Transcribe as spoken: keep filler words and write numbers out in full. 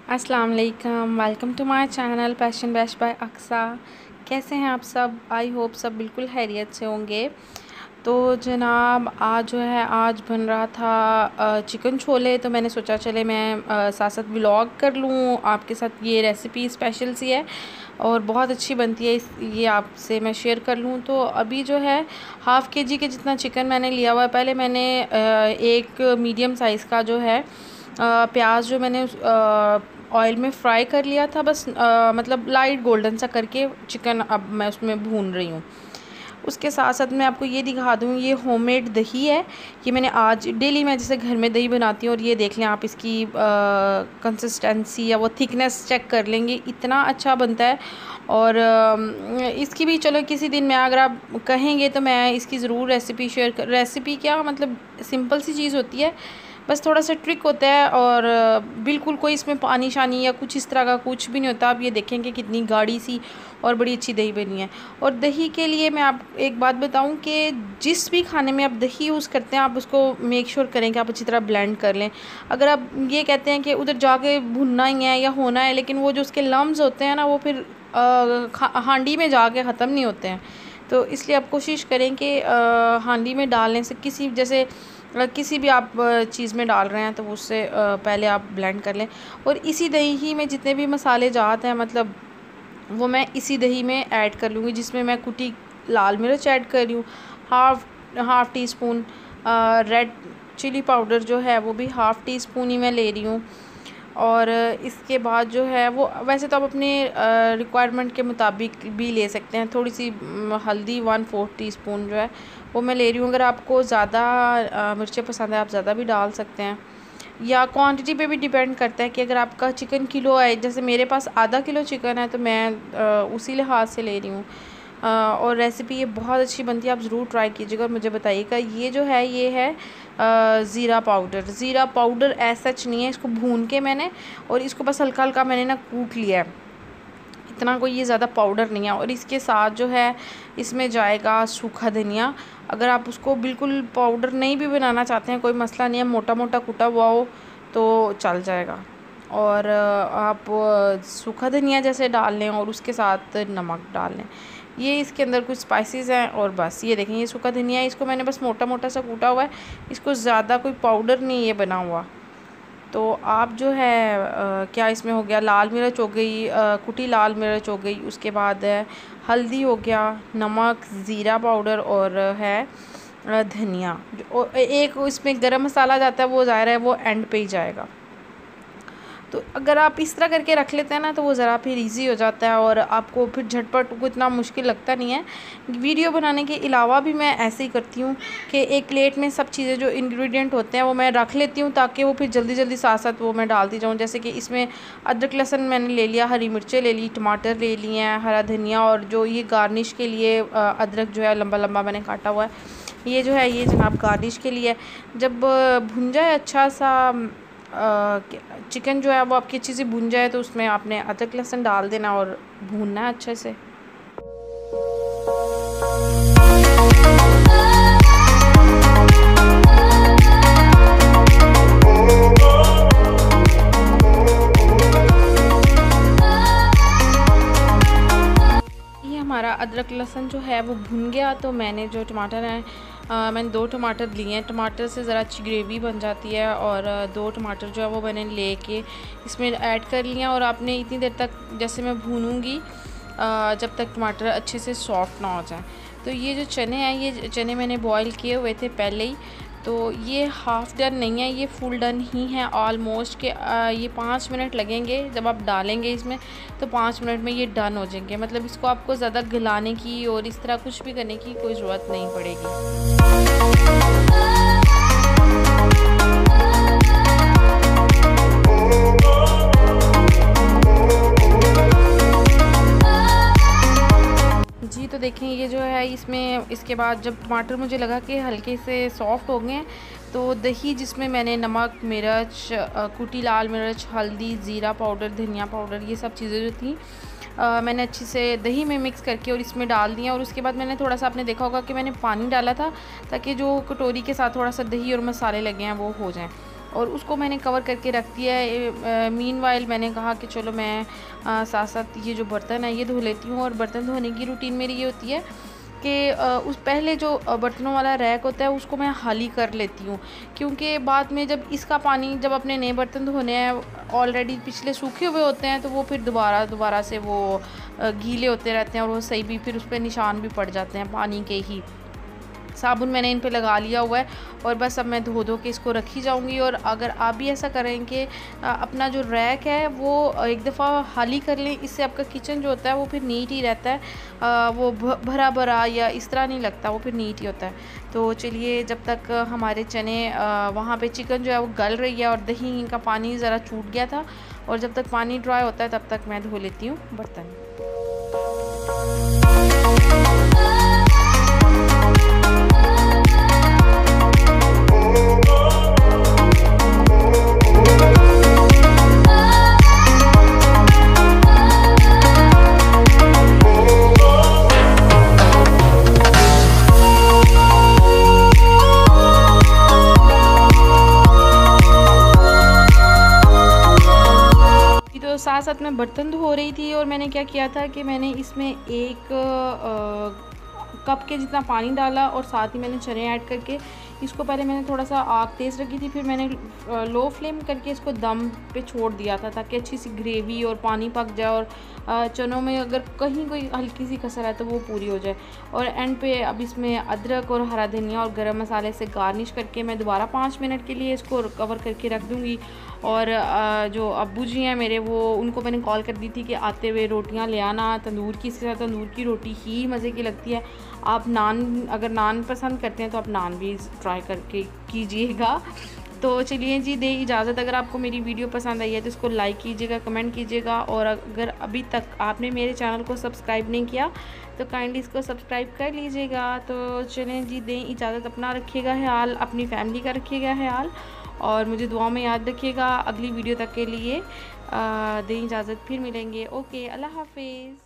अस्सलाम वालेकुम, welcome to my channel passion best by Aqsa. कैसे हैं आप सब? आई होप सब बिल्कुल खैरियत से होंगे। तो जनाब आज जो है आज बन रहा था चिकन छोले, तो मैंने सोचा चले मैं साथ साथ व्लॉग कर लूँ आपके साथ। ये रेसिपी स्पेशल सी है और बहुत अच्छी बनती है, इस ये आपसे मैं शेयर कर लूँ। तो अभी जो है हाफ़ के जी के जितना चिकन मैंने लिया हुआ है। पहले मैंने एक मीडियम साइज़ का जो है प्याज जो मैंने ऑयल में फ्राई कर लिया था, बस आ, मतलब लाइट गोल्डन सा करके चिकन अब मैं उसमें भून रही हूँ। उसके साथ साथ मैं आपको ये दिखा दूँ, ये होममेड दही है। ये मैंने आज डेली मैं जैसे घर में दही बनाती हूँ, और ये देख लें आप इसकी कंसिस्टेंसी या वो थिकनेस चेक कर लेंगे, इतना अच्छा बनता है। और आ, इसकी भी चलो किसी दिन मैं अगर आप कहेंगे तो मैं इसकी ज़रूर रेसिपी शेयर कर। रेसिपी क्या मतलब सिंपल सी चीज़ होती है, बस थोड़ा सा ट्रिक होता है, और बिल्कुल कोई इसमें पानी शानी या कुछ इस तरह का कुछ भी नहीं होता। आप ये देखेंगे कितनी गाढ़ी सी और बड़ी अच्छी दही बनी है। और दही के लिए मैं आप एक बात बताऊं कि जिस भी खाने में आप दही यूज़ करते हैं, आप उसको मेक श्योर करें कि आप अच्छी तरह ब्लेंड कर लें। अगर आप ये कहते हैं कि उधर जाके भुनना ही है या होना है, लेकिन वो जो उसके लम्स होते हैं ना, वो फिर हांडी में जाके ख़त्म नहीं होते हैं। तो इसलिए आप कोशिश करें कि हांडी में डालने से किसी जैसे किसी भी आप चीज़ में डाल रहे हैं तो उससे पहले आप ब्लेंड कर लें। और इसी दही में जितने भी मसाले जाते हैं, मतलब वो मैं इसी दही में ऐड कर लूँगी, जिसमें मैं कुटी लाल मिर्च ऐड कर रही हूँ, half half teaspoon red chilli powder जो है वो भी हाफ़ टी स्पून ही मैं ले रही हूँ। और इसके बाद जो है वो वैसे तो आप अपने रिक्वायरमेंट के मुताबिक भी ले सकते हैं। थोड़ी सी हल्दी वन फोर्थ टी स्पून जो है वो मैं ले रही हूँ। अगर आपको ज़्यादा मिर्चें पसंद है आप ज़्यादा भी डाल सकते हैं, या क्वांटिटी पे भी डिपेंड करता है कि अगर आपका चिकन किलो है, जैसे मेरे पास आधा किलो चिकन है तो मैं उसी लिहाज से ले रही हूँ। और रेसिपी ये बहुत अच्छी बनती है, आप ज़रूर ट्राई कीजिएगा और मुझे बताइएगा। ये जो है ये है ज़ीरा पाउडर। ज़ीरा पाउडर ऐसा सच नहीं है, इसको भून के मैंने और इसको बस हल्का हल्का मैंने ना कूट लिया है, इतना कोई ये ज़्यादा पाउडर नहीं है। और इसके साथ जो है इसमें जाएगा सूखा धनिया। अगर आप उसको बिल्कुल पाउडर नहीं भी बनाना चाहते हैं कोई मसला नहीं है, मोटा मोटा कुटा हुआ हो तो चल जाएगा। और आप सूखा धनिया जैसे डाल लें और उसके साथ नमक डाल लें। ये इसके अंदर कुछ स्पाइसेस हैं और बस ये देखें ये सूखा धनिया है, इसको मैंने बस मोटा मोटा सा कूटा हुआ है, इसको ज़्यादा कोई पाउडर नहीं ये बना हुआ। तो आप जो है आ, क्या इसमें हो गया, लाल मिर्च हो गई, आ, कुटी लाल मिर्च हो गई, उसके बाद है हल्दी हो गया, नमक, ज़ीरा पाउडर और है धनिया। और एक इसमें गरम मसाला जाता है, वो ज़ाहिर है वो एंड पे ही जाएगा। तो अगर आप इस तरह करके रख लेते हैं ना तो वो ज़रा फिर इजी हो जाता है और आपको फिर झटपट को इतना मुश्किल लगता नहीं है। वीडियो बनाने के अलावा भी मैं ऐसे ही करती हूँ कि एक प्लेट में सब चीज़ें जो इंग्रेडिएंट होते हैं वो मैं रख लेती हूँ, ताकि वो फिर जल्दी जल्दी साथ साथ वो मैं डालती जाऊँ। जैसे कि इसमें अदरक लहसुन मैंने ले लिया, हरी मिर्चें ले ली, टमाटर ले लिए हैं, हरा धनिया, और जो ये गार्निश के लिए अदरक जो है लंबा लंबा मैंने काटा हुआ है, ये जो है ये जनाब गार्निश के लिए। जब भुन जाए अच्छा सा चिकन जो है वो आपकी अच्छी से भुन जाए तो उसमें आपने अदरक लहसुन डाल देना और भूनना है अच्छे से। ये हमारा अदरक लहसुन जो है वो भुन गया, तो मैंने जो टमाटर हैं आ, मैंने दो टमाटर लिए हैं। टमाटर से ज़रा अच्छी ग्रेवी बन जाती है, और दो टमाटर जो है वो मैंने लेके इसमें ऐड कर लिया। और आपने इतनी देर तक जैसे मैं भूनूंगी जब तक टमाटर अच्छे से सॉफ्ट ना हो जाए। तो ये जो चने हैं ये चने मैंने बॉईल किए हुए थे पहले ही, तो ये हाफ़ डन नहीं है, ये फुल डन ही है ऑलमोस्ट के। ये पाँच मिनट लगेंगे जब आप डालेंगे इसमें, तो पाँच मिनट में ये डन हो जाएंगे। मतलब इसको आपको ज़्यादा गलाने की और इस तरह कुछ भी करने की कोई ज़रूरत नहीं पड़ेगी। जी तो देखें ये जो है इसमें इसके बाद जब टमाटर मुझे लगा कि हल्के से सॉफ्ट हो गए हैं, तो दही जिसमें मैंने नमक, मिर्च, कुटी लाल मिर्च, हल्दी, ज़ीरा पाउडर, धनिया पाउडर, ये सब चीज़ें जो थी आ, मैंने अच्छे से दही में मिक्स करके और इसमें डाल दिया। और उसके बाद मैंने थोड़ा सा, आपने देखा होगा कि मैंने पानी डाला था ताकि जो कटोरी के साथ थोड़ा सा दही और मसाले लगे हैं वो हो जाएं। और उसको मैंने कवर करके रख दिया है। मीनवाइल मैंने कहा कि चलो मैं साथ साथ ये जो बर्तन है ये धो लेती हूँ। और बर्तन धोने की रूटीन मेरी ये होती है कि उस पहले जो बर्तनों वाला रैक होता है उसको मैं खाली कर लेती हूँ, क्योंकि बाद में जब इसका पानी जब अपने नए बर्तन धोने हैं ऑलरेडी पिछले सूखे हुए होते हैं तो वो फिर दोबारा दोबारा से वो गीले होते रहते हैं और वो सही भी फिर उस पर निशान भी पड़ जाते हैं पानी के ही। साबुन मैंने इन पे लगा लिया हुआ है और बस अब मैं धो धो के इसको रखी जाऊंगी। और अगर आप भी ऐसा करें कि अपना जो रैक है वो एक दफ़ा खाली कर लें, इससे आपका किचन जो होता है वो फिर नीट ही रहता है, वो भरा भरा या इस तरह नहीं लगता, वो फिर नीट ही होता है। तो चलिए जब तक हमारे चने वहाँ पे चिकन जो है वो गल रही है और दही का पानी ज़रा छूट गया था, और जब तक पानी ड्राई होता है तब तक मैं धो लेती हूँ बर्तन। साथ साथ मैं बर्तन धो रही थी और मैंने क्या किया था कि मैंने इसमें एक आ, कप के जितना पानी डाला और साथ ही मैंने चने ऐड करके इसको पहले मैंने थोड़ा सा आग तेज़ रखी थी, फिर मैंने लो फ्लेम करके इसको दम पे छोड़ दिया था ताकि अच्छी सी ग्रेवी और पानी पक जाए और चनों में अगर कहीं कोई हल्की सी कसर है तो वो पूरी हो जाए। और एंड पे अब इसमें अदरक और हरा धनिया और गरम मसाले से गार्निश करके मैं दोबारा पाँच मिनट के लिए इसको कवर करके रख दूँगी। और जो अब्बू जी हैं मेरे वो उनको मैंने कॉल कर दी थी कि आते हुए रोटियां ले आना तंदूर की, इसके साथ तंदूर की रोटी ही मज़े की लगती है। आप नान अगर नान पसंद करते हैं तो आप नान भी ट्राई करके कीजिएगा। तो चलिए जी दे इजाज़त। अगर आपको मेरी वीडियो पसंद आई है तो इसको लाइक कीजिएगा, कमेंट कीजिएगा, और अगर अभी तक आपने मेरे चैनल को सब्सक्राइब नहीं किया तो काइंडली इसको सब्सक्राइब कर लीजिएगा। तो चलें जी दें इजाज़त। अपना रखिएगा ख्याल, अपनी फैमिली का रखिएगा ख्याल, और मुझे दुआ में याद रखिएगा। अगली वीडियो तक के लिए दें इजाज़त, फिर मिलेंगे। ओके, अल्लाह हाफिज़।